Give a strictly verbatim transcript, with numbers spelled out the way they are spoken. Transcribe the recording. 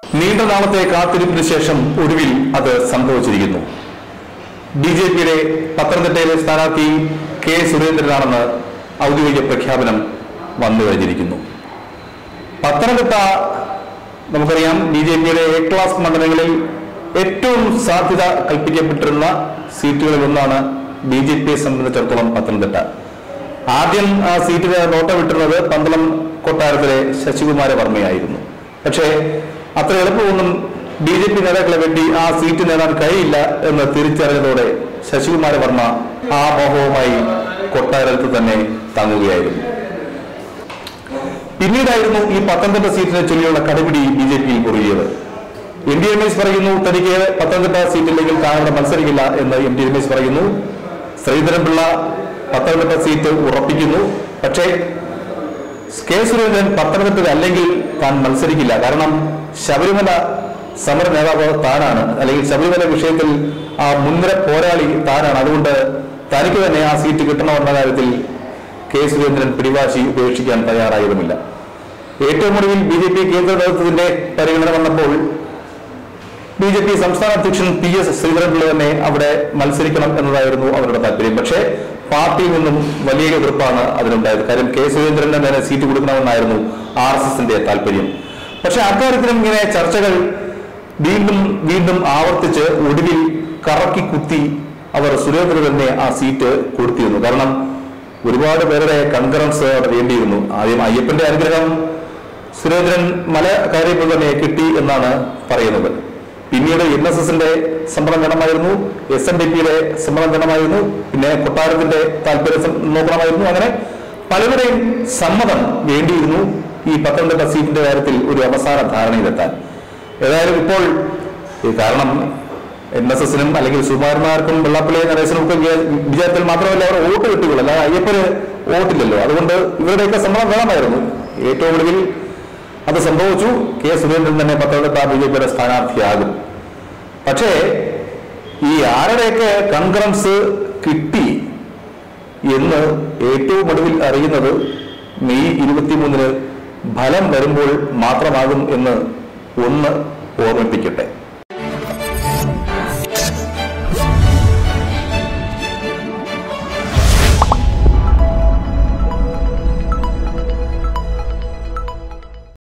നീണ്ട നാളത്തെ കാത്തിരിപ്പിന് ശേഷം ഒടുവിൽ അത് സംഭവിച്ചിരിക്കുന്നു. ബി ജെ പിയുടെ പത്തനംതിട്ടയിലെ സ്ഥാനാർത്ഥി കെ സുരേന്ദ്രനാണെന്ന് ഔദ്യോഗിക പ്രഖ്യാപനം വന്നു കഴിഞ്ഞിരിക്കുന്നു. പത്തനംതിട്ട നമുക്കറിയാം, ബി ജെ പിയുടെ എ ക്ലാസ് മണ്ഡലങ്ങളിൽ ഏറ്റവും സാധ്യത കൽപ്പിക്കപ്പെട്ടിരുന്ന സീറ്റുകളിൽ ഒന്നാണ് ബി ജെ പിയെ സംബന്ധിച്ചിടത്തോളം പത്തനംതിട്ട. ആദ്യം ആ സീറ്റിന് നോട്ടമിട്ടിരുന്നത് പന്തളം കൊട്ടാരത്തിലെ ശശികുമാര വർമ്മയായിരുന്നു. പക്ഷേ അത്ര എളുപ്പമൊന്നും ബി ജെ പി നേതാക്കളെ വേണ്ടി ആ സീറ്റ് നേടാൻ കഴിയില്ല എന്ന് തിരിച്ചറിഞ്ഞതോടെ ശശികുമാര വർമ്മ ആ മോഹവുമായി കൊട്ടാരത്തിൽ തന്നെ തങ്ങുകയായിരുന്നു. പിന്നീടായിരുന്നു ഈ പത്തനംതിട്ട സീറ്റിനെ ചൊല്ലിയുള്ള കടുപിടി ബി ജെ പിയിൽ കുറുകിയത്. എം ഡി രമേശ് പറയുന്നു തനിക്ക് പത്തനംതിട്ട സീറ്റില്ലെങ്കിൽ താൻ അവിടെ മത്സരിക്കില്ല എന്ന് എം ഡി രമേശ് പറയുന്നു. ശ്രീധരൻപിള്ള പത്തനംതിട്ട സീറ്റ് ഉറപ്പിക്കുന്നു. പക്ഷേ കെ സുരേന്ദ്രൻ പത്തനംതിട്ട അല്ലെങ്കിൽ താൻ മത്സരിക്കില്ല. കാരണം ശബരിമല സമര നേതാവ് താനാണ്, അല്ലെങ്കിൽ ശബരിമല വിഷയത്തിൽ ആ മുൻനിര പോരാളി താനാണ്. അതുകൊണ്ട് തനിക്ക് തന്നെ ആ സീറ്റ് കിട്ടണമെന്ന കാര്യത്തിൽ കെ സുരേന്ദ്രൻ പിടിവാശി ഉപേക്ഷിക്കാൻ തയ്യാറായതുമില്ല. ഏറ്റവും ഒടുവിൽ ബി ജെ പി കേന്ദ്ര നേതൃത്വത്തിന്റെ പരിഗണന വന്നപ്പോൾ ബി ജെ പി സംസ്ഥാന അധ്യക്ഷൻ പി എസ് ശ്രീധരൻപിള്ള തന്നെ അവിടെ മത്സരിക്കണം എന്നതായിരുന്നു അവരുടെ താല്പര്യം. പക്ഷേ പാർട്ടിയിൽ നിന്നും വലിയ എതിർപ്പാണ് അതിനുണ്ടായത്. കാര്യം കെ സുരേന്ദ്രന് തന്നെ സീറ്റ് കൊടുക്കണമെന്നായിരുന്നു ആർ എസ് എസിന്റെ താല്പര്യം. പക്ഷെ അക്കാര്യത്തിലും ഇങ്ങനെ ചർച്ചകൾ വീണ്ടും വീണ്ടും ആവർത്തിച്ച് ഒടുവിൽ കറക്കി കുത്തി അവർ സുരേന്ദ്രൻ തന്നെ ആ സീറ്റ് കൊടുത്തിരുന്നു. കാരണം ഒരുപാട് പേരുടെ കൺകറൻസ് അവിടെ വേണ്ടിയിരുന്നു. ആദ്യം അയ്യപ്പന്റെ അനുഗ്രഹം സുരേന്ദ്രൻ മല കാര്യങ്ങൾ തന്നെ കിട്ടി എന്നാണ് പറയുന്നത്. പിന്നീട് എൻ എസ് എസിന്റെ സമ്മതം വേണമായിരുന്നു, എസ് എൻ ഡി പിയുടെ സമ്മതം വേണമായിരുന്നു, പിന്നെ കൊട്ടാരത്തിന്റെ താല്പര്യം നോക്കണമായിരുന്നു. അങ്ങനെ പലരുടെയും സമ്മതം വേണ്ടിയിരുന്നു ഈ പത്തനംതിട്ട സീറ്റിന്റെ കാര്യത്തിൽ ഒരു അവസാന ധാരണയിലെത്താൻ. ഏതായാലും ഇപ്പോൾ കാരണം എൻ എസ് എസിനും അല്ലെങ്കിൽ സുകുമാരന്മാർക്കും വെള്ളാപ്പള്ളി നരേശനും ഒക്കെ വിചാരത്തിൽ മാത്രമല്ല അവർ വോട്ട് കിട്ടുകയുള്ളൂ, അല്ലാതെ അയ്യപ്പന് വോട്ടില്ലല്ലോ. അതുകൊണ്ട് ഇവരുടെയൊക്കെ സമ്മതം വേണമായിരുന്നു. ഏറ്റവും ഒടുവിൽ അത് സംഭവിച്ചു. കെ സുരേന്ദ്രൻ തന്നെ പത്തനംതിട്ട ബി ജെ പിയുടെ സ്ഥാനാർത്ഥിയാകും. പക്ഷേ ഈ ആരുടെയൊക്കെ കൺകറൻസ് കിട്ടി എന്ന് ഏറ്റവും ഒടുവിൽ അറിയുന്നത് മെയ് ഇരുപത്തിമൂന്നിന് ഫലം വരുമ്പോൾ മാത്രമാകും എന്ന് ഒന്ന് ഓർമ്മിപ്പിക്കട്ടെ.